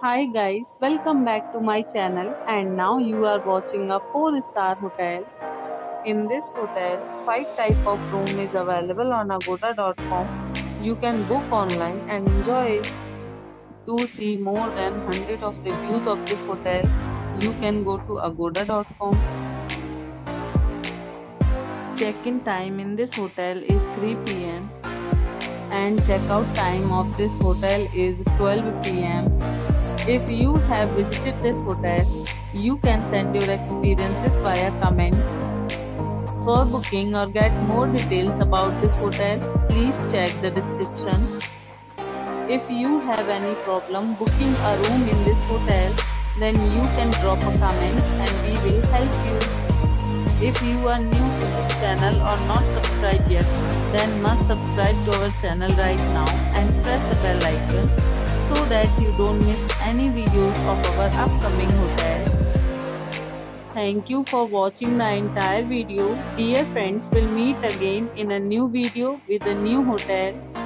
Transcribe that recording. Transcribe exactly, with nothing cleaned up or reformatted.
Hi guys, welcome back to my channel and now you are watching a four star hotel. In this hotel, five type of room is available on agoda dot com. You can book online and enjoy it. To see more than one hundred of reviews of this hotel, you can go to agoda dot com. Check-in time in this hotel is three p m and checkout time of this hotel is twelve p m If you have visited this hotel, you can send your experiences via comments. For booking or get more details about this hotel, please check the description. If you have any problem booking a room in this hotel, then you can drop a comment and we will help you. If you are new to this channel or not subscribed yet, then must subscribe to our channel right now and press the bell icon so that you don't miss any videos of our upcoming hotel. Thank you for watching the entire video. Dear friends, we'll meet again in a new video with a new hotel.